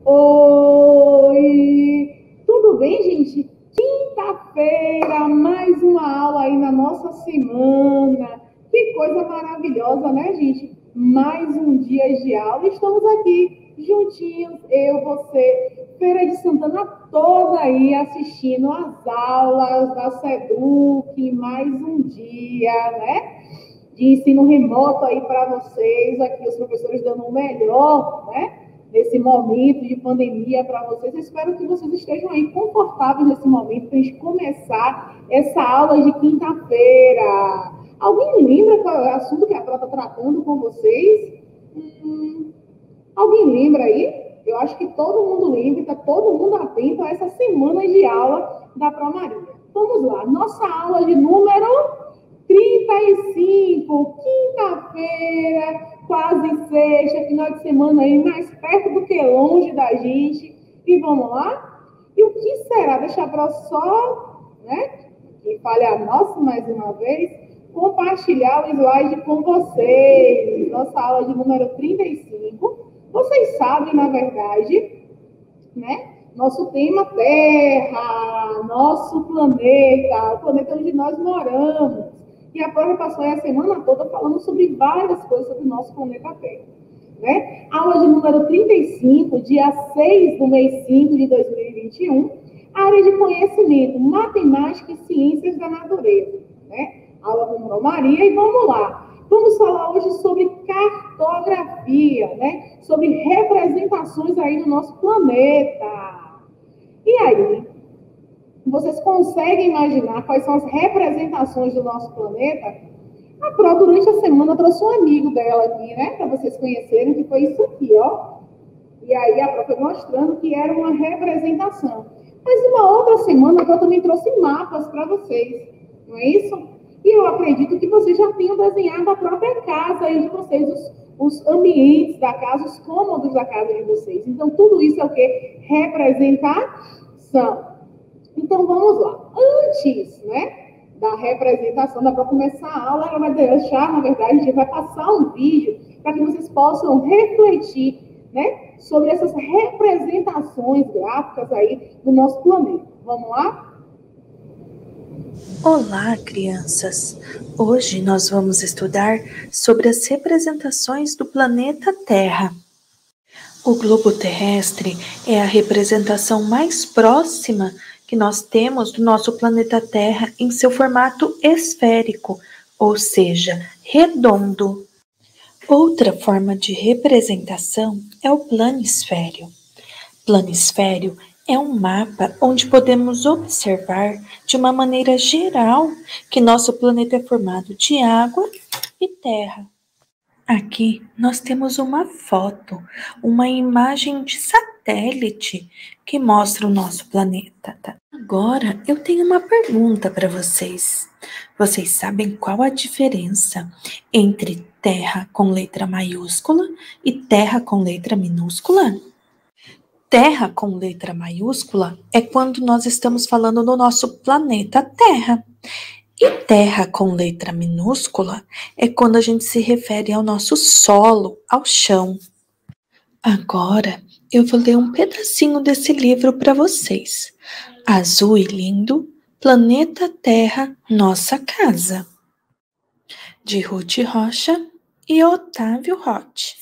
Oi! Tudo bem, gente? Quinta-feira, mais uma aula aí na nossa semana. Que coisa maravilhosa, né, gente? Mais um dia de aula. Estamos aqui juntinhos, eu, você, Feira de Santana toda aí assistindo as aulas da SEDUC. Mais um dia, né? De ensino remoto aí para vocês, aqui os professores dando o melhor, né? Nesse momento de pandemia para vocês. Eu espero que vocês estejam aí confortáveis nesse momento para a gente começar essa aula de quinta-feira. Alguém lembra qual é o assunto que a Pró está tratando com vocês? Alguém lembra aí? Eu acho que todo mundo lembra, está todo mundo atento a essa semana de aula da Pró Maria. Vamos lá, nossa aula de número 35, quinta-feira, quase sexta, final de semana aí, mais perto do que longe da gente. E vamos lá? E o que será? Deixa a Pró só, né? Que falha nossa mais uma vez, compartilhar o slide com vocês. Nossa aula de número 35. Vocês sabem, na verdade, né? Nosso tema Terra, nosso planeta, o planeta onde nós moramos. E a Prova passou a semana toda falando sobre várias coisas sobre o nosso planeta Terra. Né? Aula de número 35, dia 6 do mês 5 de 2021, área de conhecimento, matemática e ciências da natureza. Né? Aula com Maria, e vamos lá. Vamos falar hoje sobre cartografia, né? Sobre representações aí do nosso planeta. E aí, vocês conseguem imaginar quais são as representações do nosso planeta? A Pró, durante a semana, trouxe um amigo dela aqui, né? Para vocês conhecerem, que foi isso aqui, ó. E aí a Pró foi mostrando que era uma representação. Mas uma outra semana, a Pró também trouxe mapas para vocês, não é isso? E eu acredito que vocês já tenham desenhado a própria casa aí de vocês, os ambientes da casa, os cômodos da casa de vocês. Então, tudo isso é o quê? Representação. Então, vamos lá. Antes, né, da representação, para começar a aula, ela vai deixar, na verdade, a gente vai passar um vídeo para que vocês possam refletir, né, sobre essas representações gráficas aí do nosso planeta. Vamos lá? Olá, crianças! Hoje nós vamos estudar sobre as representações do planeta Terra. O globo terrestre é a representação mais próxima que nós temos do nosso planeta Terra em seu formato esférico, ou seja, redondo. Outra forma de representação é o planisfério. Planisfério é um mapa onde podemos observar de uma maneira geral que nosso planeta é formado de água e terra. Aqui nós temos uma foto, uma imagem de satélite que mostra o nosso planeta. Agora eu tenho uma pergunta para vocês. Vocês sabem qual a diferença entre terra com letra maiúscula e terra com letra minúscula? Terra com letra maiúscula é quando nós estamos falando do nosso planeta Terra. E terra com letra minúscula é quando a gente se refere ao nosso solo, ao chão. Agora eu vou ler um pedacinho desse livro para vocês. Azul e Lindo, Planeta Terra, Nossa Casa, de Ruth Rocha e Otávio Roth.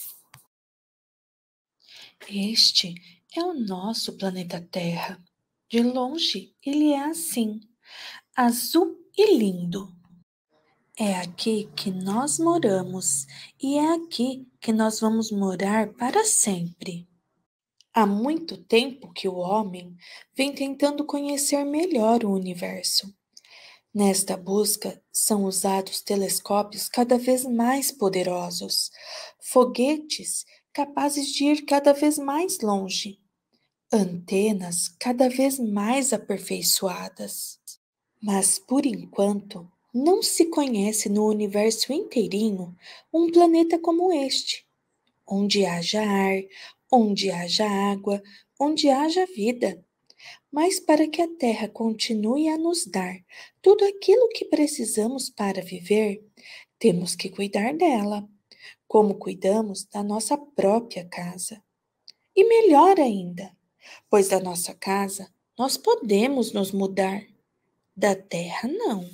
Este é o nosso planeta Terra. De longe, ele é assim, azul e lindo. É aqui que nós moramos e é aqui que nós vamos morar para sempre. Há muito tempo que o homem vem tentando conhecer melhor o universo. Nesta busca, são usados telescópios cada vez mais poderosos, foguetes capazes de ir cada vez mais longe, antenas cada vez mais aperfeiçoadas. Mas, por enquanto, não se conhece no universo inteirinho um planeta como este, onde haja ar, onde haja água, onde haja vida. Mas para que a Terra continue a nos dar tudo aquilo que precisamos para viver, temos que cuidar dela, como cuidamos da nossa própria casa. E melhor ainda, pois da nossa casa nós podemos nos mudar, da terra não.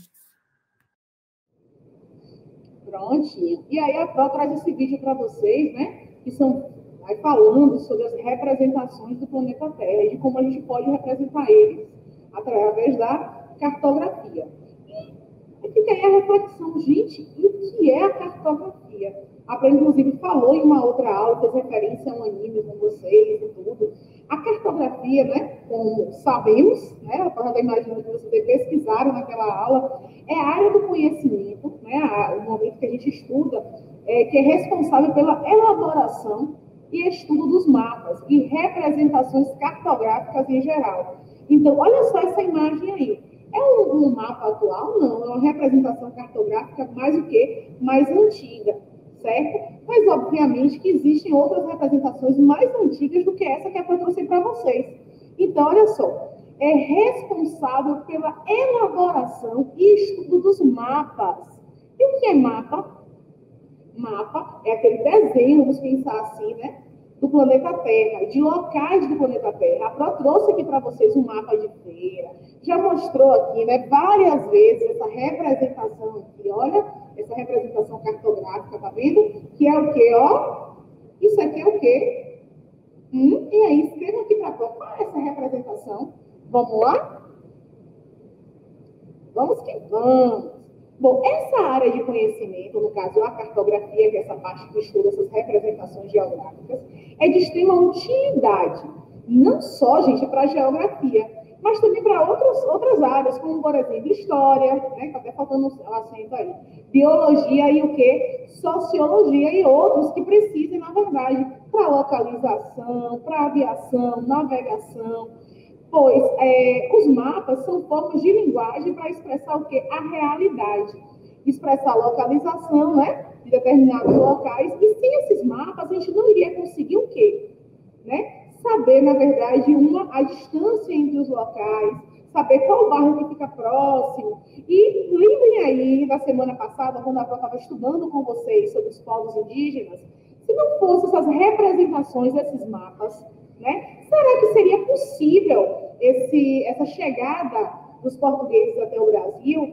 Prontinho. E aí a Pró traz esse vídeo para vocês, né? Que são vai falando sobre as representações do planeta Terra e de como a gente pode representar eles através da cartografia. E fica aí a reflexão, gente, e o que é a cartografia? A Pró, inclusive, falou em uma outra aula, fez referência a um anime com vocês e tudo. A cartografia, né, como sabemos, né, a Pró já imagina que vocês pesquisaram naquela aula, é a área do conhecimento, né, o momento que a gente estuda, que é responsável pela elaboração e estudo dos mapas e representações cartográficas em geral. Então, olha só essa imagem aí. É um mapa atual? Não, é uma representação cartográfica mais o quê? Mais antiga, certo? Mas, obviamente, que existem outras representações mais antigas do que essa que eu trouxe para vocês. Então, olha só, é responsável pela elaboração e estudo dos mapas. E o que é mapa? Mapa é aquele desenho, vamos pensar assim, né? Do planeta Terra, de locais do planeta Terra. A Pró trouxe aqui para vocês um mapa de feira, já mostrou aqui, né, várias vezes essa representação aqui, olha, essa representação cartográfica, tá vendo? Que é o quê, ó? Isso aqui é o quê? E aí, escreva aqui para a Pró, qual é essa representação? Vamos lá? Vamos que vamos. Bom, essa área de conhecimento, no caso a cartografia, que é essa parte que estuda essas representações geográficas, é de extrema utilidade, não só, gente, para a geografia, mas também para outras áreas, como, por exemplo, história, né, que está até faltando um acento aí, biologia e o quê? Sociologia e outros que precisem, na verdade, para localização, para aviação, navegação, pois os mapas são formas de linguagem para expressar o quê? A realidade. Expressar a localização, né? De determinados locais. E sem esses mapas, a gente não iria conseguir o quê? Né? Saber, na verdade, a distância entre os locais, saber qual bairro que fica próximo. E lembrem aí, da semana passada, quando a Pró estava estudando com vocês sobre os povos indígenas, se não fossem essas representações desses mapas, né? Será que seria possível essa chegada dos portugueses até o Brasil?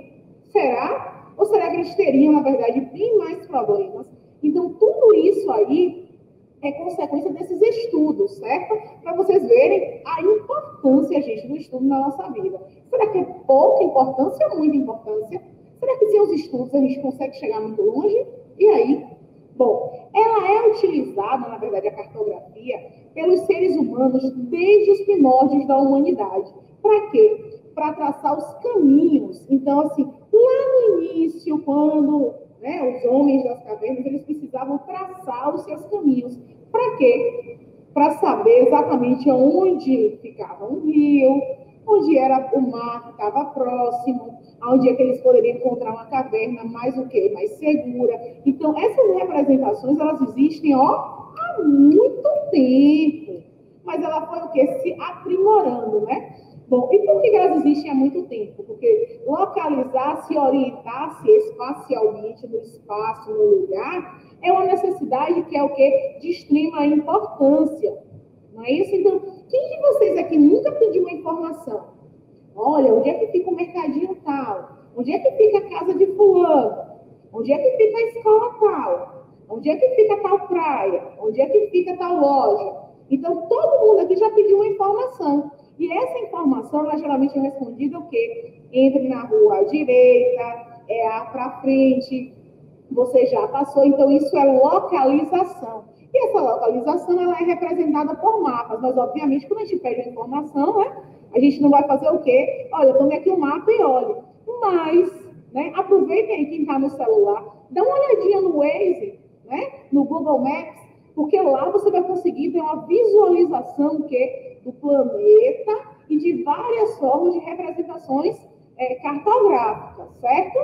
Será? Ou será que eles teriam, na verdade, bem mais problemas? Então, tudo isso aí é consequência desses estudos, certo? Para vocês verem a importância, gente, do estudo na nossa vida. Será que é pouca importância ou muita importância? Será que sem os estudos a gente consegue chegar muito longe? E aí? Bom, ela é utilizada, na verdade, a cartografia, pelos seres humanos desde os primórdios da humanidade. Para quê? Para traçar os caminhos. Então, assim, lá no início, quando os homens das cavernas, eles precisavam traçar os seus caminhos. Para quê? Para saber exatamente onde ficava um rio, onde era o mar que estava próximo, onde é que eles poderiam encontrar uma caverna mais o quê? Mais segura. Então, essas representações, elas existem, ó, há muito tempo. Mas ela foi o quê? Se aprimorando, né? Bom, e por que elas existem há muito tempo? Porque localizar-se, orientar-se espacialmente no espaço, no lugar, é uma necessidade que é o quê? De extrema importância. Não é isso? Então, quem de vocês aqui nunca pediu uma informação? Olha, onde é que fica o mercadinho tal? Onde é que fica a casa de fulano? Onde é que fica a escola tal? Onde é que fica tal praia? Onde é que fica tal loja? Então, todo mundo aqui já pediu uma informação. E essa informação, ela geralmente é respondida o quê? Entre na rua à direita, para frente, você já passou. Então, isso é localização. E essa localização, ela é representada por mapas. Mas, obviamente, quando a gente pede a informação, né? A gente não vai fazer o quê? Olha, tome aqui o mapa e olhe. Mas, né, aproveitem aí quem está no celular, dá uma olhadinha no Waze, né, no Google Maps, porque lá você vai conseguir ter uma visualização do planeta e de várias formas de representações cartográficas, certo?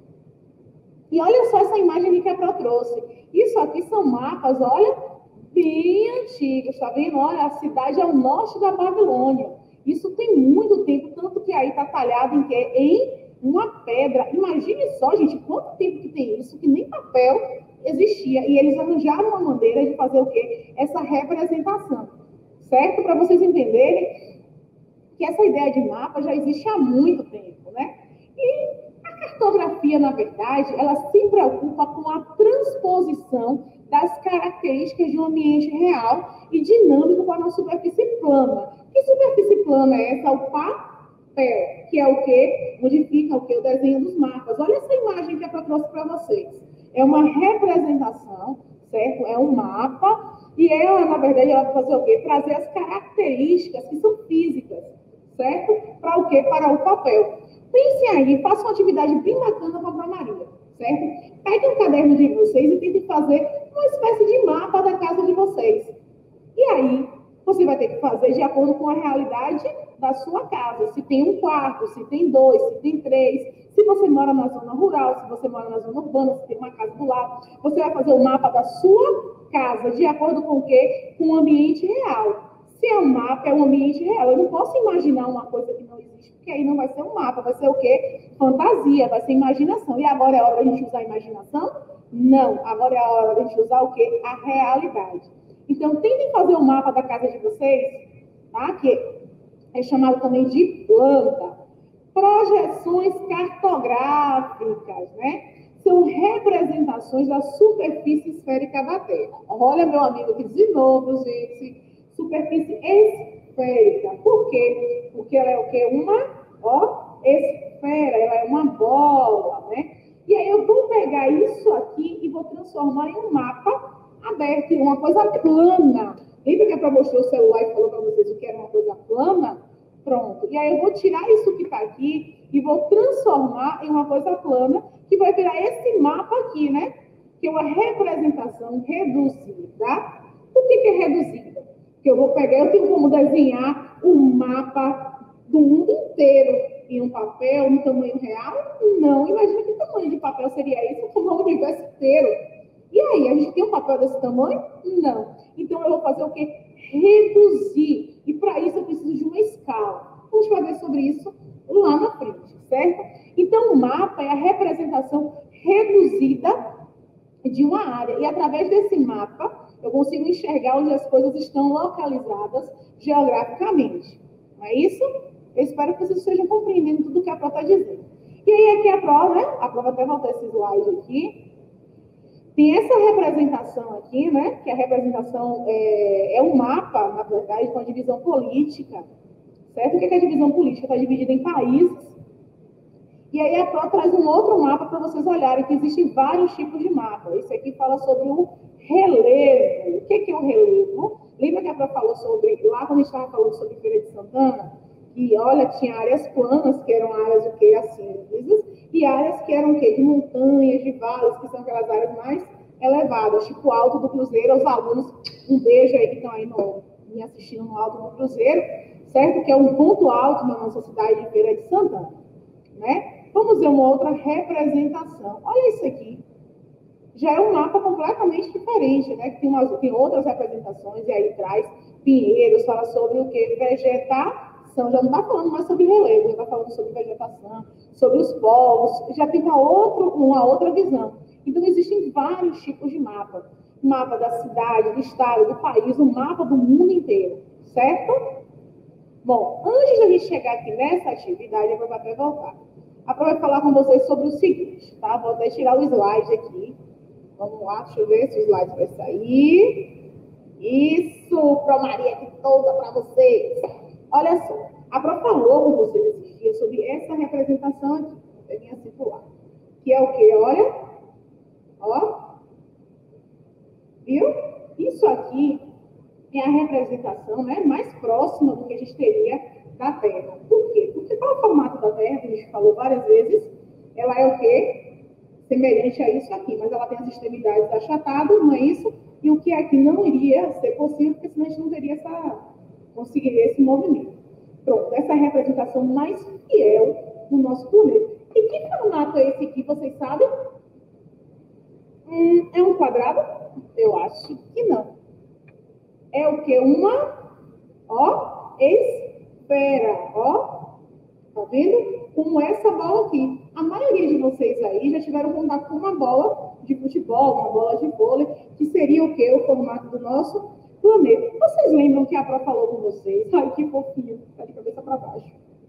E olha só essa imagem que a Pró trouxe. Isso aqui são mapas, olha, bem antigos, tá vendo? Olha, a cidade ao norte da Babilônia. Isso tem muito tempo, tanto que aí está talhado em uma pedra. Imagine só, gente, quanto tempo que tem isso, que nem papel existia. E eles arranjaram uma maneira de fazer o quê? Essa representação. certo? Para vocês entenderem que essa ideia de mapa já existe há muito tempo, né? E a cartografia, na verdade, ela se preocupa com a transposição das características de um ambiente real e dinâmico para uma superfície plana. Que superfície plana é essa? O papel, que é o que modifica o que? O desenho dos mapas. Olha essa imagem que eu trouxe para vocês. É uma representação, certo? É um mapa, e ela, na verdade, ela vai fazer o quê? Trazer as características que são físicas, certo? Para o quê? Para o papel. Pensem aí, façam uma atividade bem bacana com a Maria, certo? Peguem um caderno de vocês e tentem fazer uma espécie de mapa da casa de vocês. E aí, você vai ter que fazer de acordo com a realidade da sua casa. Se tem um quarto, se tem dois, se tem três. Se você mora na zona rural, se você mora na zona urbana, se tem uma casa do lado. Você vai fazer o mapa da sua casa de acordo com o quê? Com o ambiente real. Se é um mapa, é um ambiente real. Eu não posso imaginar uma coisa que não existe, porque aí não vai ser um mapa, vai ser o quê? Fantasia, vai ser imaginação. E agora é a hora da gente usar a imaginação? Não. Agora é a hora da gente usar o quê? A realidade. Então, tentem fazer o mapa da casa de vocês, tá? Que é chamado também de planta. Projeções cartográficas, né? São representações da superfície esférica da Terra. Olha, meu amigo, aqui de novo, gente. Superfície esférica. Por quê? Porque ela é o quê? Uma esfera, ela é uma bola, né? E aí eu vou pegar isso aqui e vou transformar em um mapa aberto, em uma coisa plana. Lembra que a Pró mostrou o celular e falou para vocês o que era uma coisa plana? Pronto. E aí eu vou tirar isso que está aqui e vou transformar em uma coisa plana, que vai virar esse mapa aqui, né? Que é uma representação reduzida. Por que é reduzida? Porque eu vou pegar, eu tenho como desenhar um mapa do mundo inteiro em um papel, no tamanho real? Não. Imagina que tamanho de papel seria esse, como o universo inteiro. E aí, a gente tem um papel desse tamanho? Não. Então, eu vou fazer o quê? Reduzir. E para isso, eu preciso de uma escala. A gente vai ver sobre isso lá na frente, certo? Então, o mapa é a representação reduzida de uma área. E através desse mapa, eu consigo enxergar onde as coisas estão localizadas geograficamente. Não é isso? Eu espero que vocês estejam compreendendo tudo que a Pró está dizendo. E aí, aqui a Pró, né? A Pró vai até voltar esse slide aqui. Tem essa representação aqui, né? Que a representação é um mapa, na verdade, com a divisão política, certo? O que é a divisão política? Está dividida em países. E aí a Pró traz um outro mapa para vocês olharem, que existem vários tipos de mapa. Esse aqui fala sobre o relevo. O que é o relevo? Lembra que a Pró falou sobre, lá quando a gente estava falando sobre Feira de Santana, que, olha, tinha áreas planas, que eram áreas, o quê? Assim, e áreas que eram o quê? De montanhas, de vales, que são aquelas áreas mais elevadas, tipo o Alto do Cruzeiro. Os alunos, um beijo aí que estão aí me assistindo no Alto do Cruzeiro, certo? Que é um ponto alto na nossa cidade de Feira de Santana, né? Vamos ver uma outra representação. Olha isso aqui. Já é um mapa completamente diferente, né? Tem outras representações, e aí traz pinheiros, fala sobre o quê? Vegetação. Já não está falando mais sobre relevo, já está falando sobre vegetação, sobre os povos, já tem uma outra visão. Então, existem vários tipos de mapa. Mapa da cidade, do estado, do país, um mapa do mundo inteiro, certo? Bom, antes de a gente chegar aqui nessa atividade, eu vou até voltar. A Pró vai falar com vocês sobre o seguinte, tá? Vou até tirar o slide aqui. Vamos lá, deixa eu ver se o slide vai sair. Isso, Pró Maria, aqui toda para vocês. Olha só, a Pró falou com vocês esses dias sobre essa representação aqui, telinha circular, que é o quê? Olha, ó, viu? Isso aqui é a representação, né, mais próxima do que a gente teria da Terra. Por quê? Porque qual é o formato da Terra, que a gente falou várias vezes, ela é o quê? Semelhante a isso aqui, mas ela tem as extremidades achatadas, não é isso? E o que aqui não iria ser possível, porque senão a gente não teria conseguiria esse movimento. Pronto, essa é a representação mais fiel do nosso planeta. E que formato é esse aqui, vocês sabem? É um quadrado? Eu acho que não. É o quê? Uma, esfera, tá vendo? Como essa bola aqui. A maioria de vocês aí já tiveram contato com uma bola de futebol, uma bola de vôlei, que seria o quê? O formato do nosso planeta. Vocês lembram que a Pro falou com vocês? Ai, que fofinho, tá de cabeça para baixo.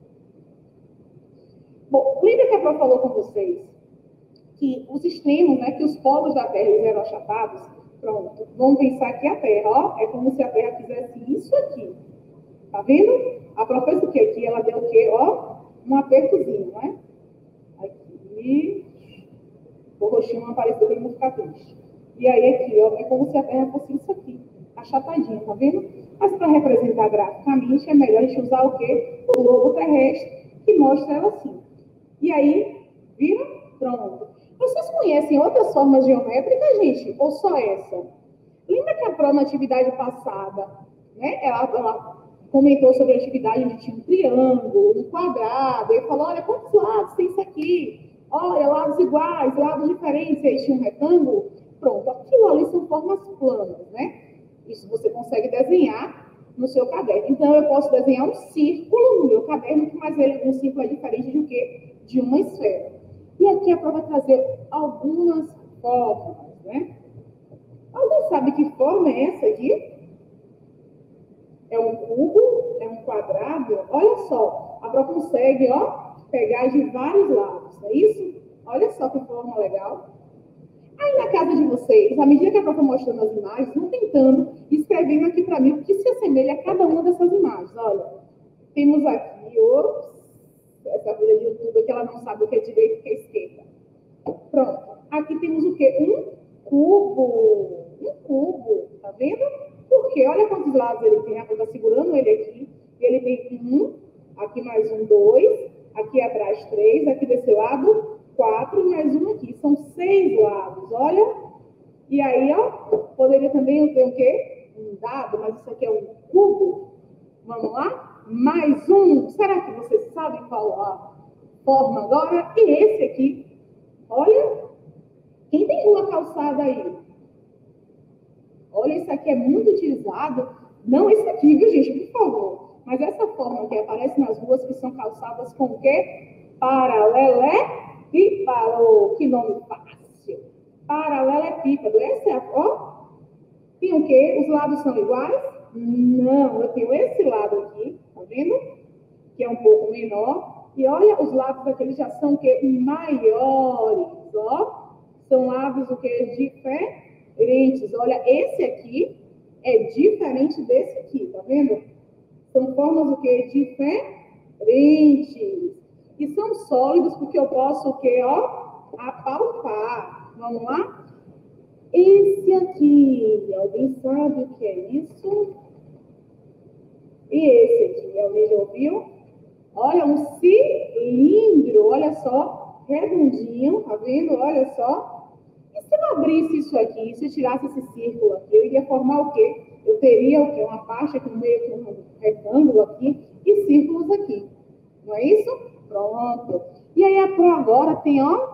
Bom, lembra que a Pro falou com vocês que os extremos, né, que os polos da Terra eram achatados? Pronto, vamos pensar que a Terra, ó, é como se a Terra fizesse isso aqui. Tá vendo? A Pro fez o que aqui? Ela deu o quê? Ó, um apertozinho, né? Aqui. O roxinho não apareceu para não ficar triste. E aí aqui, ó, é como se a Terra fosse isso aqui, achatadinha, tá vendo? Mas para representar graficamente, é melhor a gente usar o quê? O globo terrestre, que mostra ela assim. E aí, viram? Pronto. Vocês conhecem outras formas geométricas, gente? Ou só essa? Lembra que a Pro na atividade passada, né? Ela comentou sobre a atividade onde tinha um triângulo, um quadrado, e falou, olha, quantos lados tem isso aqui? Olha, lados iguais, lados diferentes, e aí tinha um retângulo. Pronto, aquilo ali são formas planas, né? Isso você consegue desenhar no seu caderno. Então, eu posso desenhar um círculo no meu caderno, mas um círculo é diferente do que de uma esfera. E aqui a prova vai trazer algumas formas, né? Alguém sabe que forma é essa aqui? É um cubo? É um quadrado? Olha só, a prova consegue, ó, pegar de vários lados, é isso? Olha só que forma legal. Aí na casa de vocês, à medida que a prova mostrando as imagens, vão tentando, escrevendo aqui para mim o que se assemelha a cada uma dessas imagens. Olha, temos aqui, essa filha de YouTube que ela não sabe o que é direita e o que é esquerda. Pronto. Aqui temos o quê? Um cubo. Um cubo, tá vendo? Porque olha quantos lados ele tem. A prova segurando ele aqui. Ele tem um, aqui mais um, dois, aqui atrás três, aqui desse lado 4 e mais um aqui. São 6 lados, olha. E aí, ó, poderia também ter o quê? Um dado, mas isso aqui é um cubo. Vamos lá? Mais um. Será que vocês sabem qual a forma agora? E esse aqui, olha. Quem tem uma calçada aí? Olha, isso aqui é muito utilizado. Não esse aqui, viu, gente? Por favor. Mas essa forma que aparece nas ruas, que são calçadas com o quê? Paralelepípedo. Que nome fácil. Paralelepípedo. Essa é a ó. Tem o quê? Os lados são iguais? Não, eu tenho esse lado aqui, tá vendo? Que é um pouco menor. E olha, os lados daqueles já são o quê? Maiores, ó. São lados o quê? Diferentes. Olha, esse aqui é diferente desse aqui, tá vendo? São formas o quê? Diferentes. E são sólidos porque eu posso o quê? Ó, apalpar. Vamos lá? Esse aqui, alguém sabe o que é isso? E esse aqui, alguém já ouviu? Olha, um cilindro, olha só, redondinho, tá vendo? Olha só. E se eu abrisse isso aqui, se eu tirasse esse círculo aqui, eu iria formar o quê? Eu teria o quê? Uma faixa aqui no meio, com um retângulo aqui, e círculos aqui. Não é isso? Pronto. E aí a Pro agora tem, ó,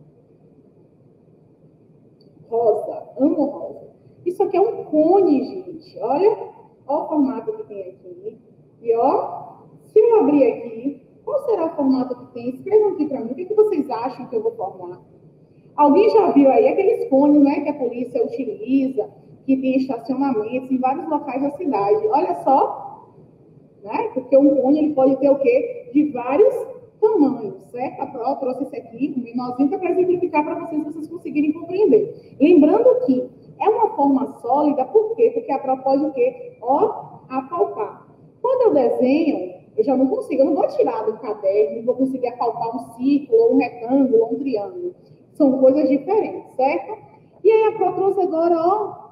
rosa, amo rosa. Isso aqui é um cone, gente. Olha o formato que tem aqui. E ó, se eu abrir aqui, qual será o formato que tem? Escrevam aqui para mim. O que vocês acham que eu vou formar? Alguém já viu aí aqueles cones, né, que a polícia utiliza, que tem estacionamentos em vários locais da cidade? Olha só, né? Porque um cone ele pode ter o quê? De vários tamanhos, certo? A Pro trouxe esse aqui, um menorzinho, para exemplificar para vocês conseguirem compreender. Lembrando que é uma forma sólida, por quê? Porque a Pro pode o quê? Ó, apalpar. Quando eu desenho, eu já não consigo, eu não vou tirar do caderno, vou conseguir apalpar um círculo, ou um retângulo, ou um triângulo. São coisas diferentes, certo? E aí a Pro trouxe agora, ó,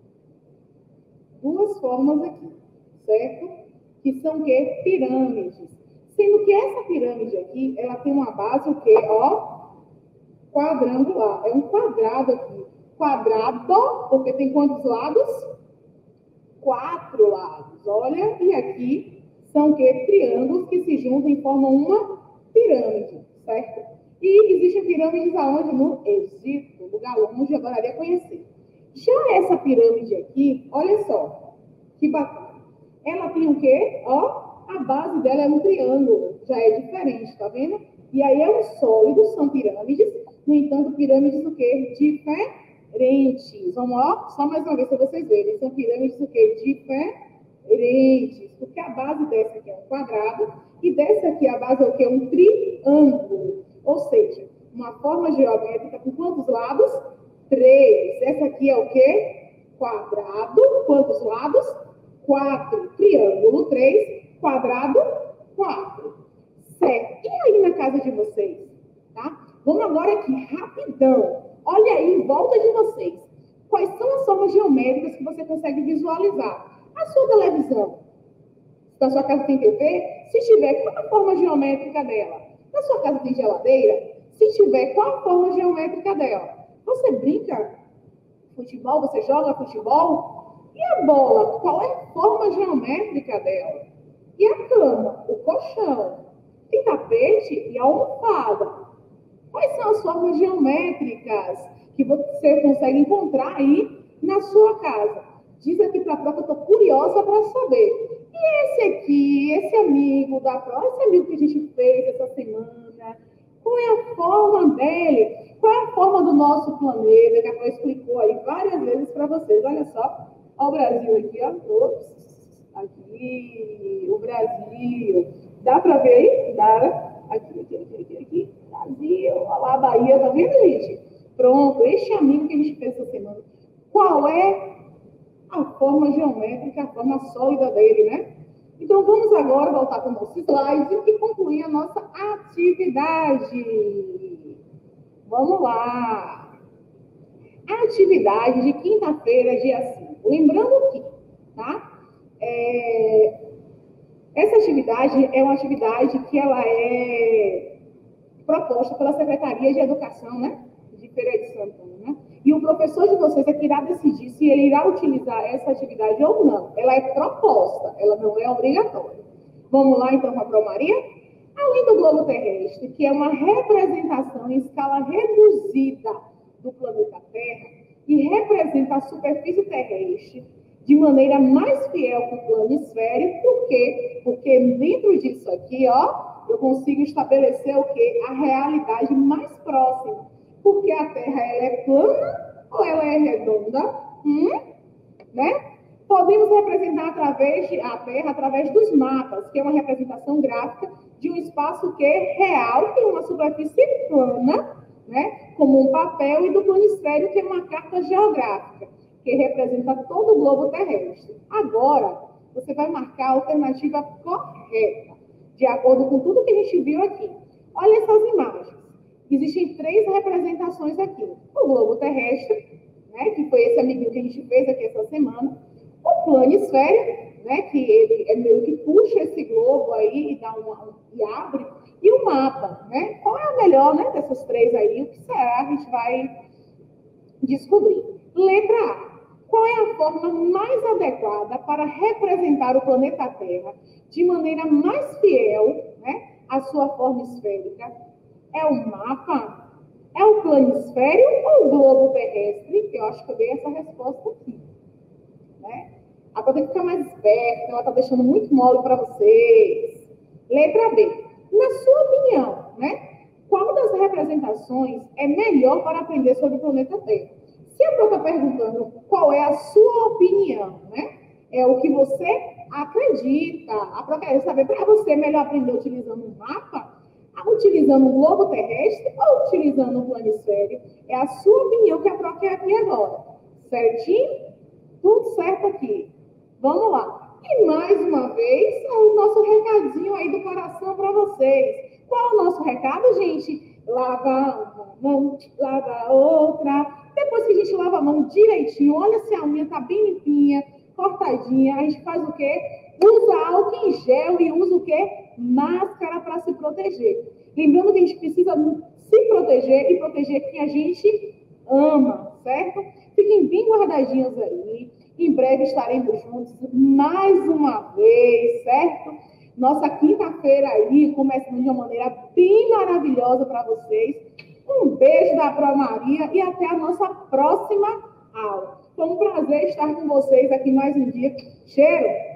duas formas aqui, certo? Que são o quê? Pirâmides. Sendo que essa pirâmide aqui, ela tem uma base, o quê? Ó, quadrangular. É um quadrado aqui. Quadrado, porque tem quantos lados? 4 lados. Olha, e aqui são o quê? Triângulos que se juntam e formam uma pirâmide, certo? E existem pirâmides aonde? No Egito, lugar longe, eu adoraria conhecer. Já essa pirâmide aqui, olha só, que bacana. Ela tem o quê? Ó, a base dela é um triângulo, já é diferente, tá vendo? E aí é um sólido, são pirâmides, no entanto, pirâmides o quê? Diferentes. diferentes. Vamos lá? Só mais uma vez para vocês verem. São pirâmides o quê? Diferentes. Porque a base dessa aqui é um quadrado e dessa aqui a base é o quê? Um triângulo. Ou seja, uma forma geométrica com quantos lados? 3. Essa aqui é o quê? Quadrado. Quantos lados? 4. Triângulo, 3. Quadrado, 4. Certo. E aí na casa de vocês? Tá? Vamos agora aqui, rapidão. Olha aí em volta de vocês. Quais são as formas geométricas que você consegue visualizar? A sua televisão. Na sua casa tem TV? Se tiver, qual a forma geométrica dela? Na sua casa tem geladeira? Se tiver, qual a forma geométrica dela? Você brinca futebol? Você joga futebol? E a bola? Qual é a forma geométrica dela? E a cama? O colchão? Tem tapete e almofada? Quais são as formas geométricas que você consegue encontrar aí na sua casa? Diz aqui para a prova, eu estou curiosa para saber. E esse aqui, esse amigo da prova, esse amigo que a gente fez essa semana, qual é a forma dele? Qual é a forma do nosso planeta? Que a prova explicou aí várias vezes para vocês. Olha só, olha o Brasil aqui, ó. Ops, aqui, o Brasil. Dá para ver aí? Dá. Aqui. Brasil, olha lá a Bahia, tá vendo, gente? Pronto, este amigo que a gente fez essa semana. Qual é a forma geométrica, a forma sólida dele, né? Então, vamos agora voltar para o nosso slide e concluir a nossa atividade. Vamos lá. A atividade de quinta-feira, dia 5. Lembrando que, tá? Essa atividade é uma atividade que ela é proposta pela Secretaria de Educação, né? De Feira de Santana, né? E o professor de vocês é que irá decidir se ele irá utilizar essa atividade ou não. Ela é proposta, ela não é obrigatória. Vamos lá, então, com a Pro Maria? Além do globo terrestre, que é uma representação em escala reduzida do planeta Terra e representa a superfície terrestre de maneira mais fiel que o planisfério, por quê? Porque dentro disso aqui, ó, eu consigo estabelecer o quê? A realidade mais próxima. Porque a Terra, ela é plana ou ela é redonda? Né? Podemos representar a Terra através dos mapas, que é uma representação gráfica de um espaço que é real, que é uma superfície plana, né? Como um papel, e do planisfério, que é uma carta geográfica, que representa todo o globo terrestre. Agora, você vai marcar a alternativa correta, de acordo com tudo que a gente viu aqui. Olha essas imagens. Existem 3 representações aqui. O globo terrestre, né, que foi esse amiguinho que a gente fez aqui essa semana. O planisfério, né, que ele é meio que puxa esse globo aí e, e abre. E o mapa, né? Qual é a melhor, né, dessas 3 aí? O que será? A gente vai descobrir. Letra A. Qual é a forma mais adequada para representar o planeta Terra de maneira mais fiel, né, à sua forma esférica? É o mapa? É o planisfério ou o globo terrestre? Eu acho que eu dei essa resposta aqui, né? Agora tem que ficar mais esperta, ela está deixando muito mole para vocês. Letra B. Na sua opinião, né, qual das representações é melhor para aprender sobre o planeta Terra? Se eu estou perguntando qual é a sua opinião, né? É o que você acredita. A Pro quer saber, para você é melhor aprender utilizando um mapa, utilizando um globo terrestre ou utilizando um planisfério? É a sua opinião que a Pro quer aqui agora. Certinho? Tudo certo aqui. Vamos lá. E mais uma vez, o nosso recadinho aí do coração para vocês. Qual é o nosso recado, gente? Lava uma mão, lava a outra. Depois que a gente lava a mão direitinho, olha se a unha tá bem limpinha, cortadinha, a gente faz o quê? Usa álcool em gel e usa o quê? Máscara para se proteger. Lembrando que a gente precisa se proteger e proteger quem a gente ama, certo? Fiquem bem guardadinhos aí. Em breve estaremos juntos mais uma vez, certo? Nossa quinta-feira aí, começando de uma maneira bem maravilhosa para vocês. Um beijo da Pro Maria e até a nossa próxima aula. Foi um prazer estar com vocês aqui mais um dia. Cheiro!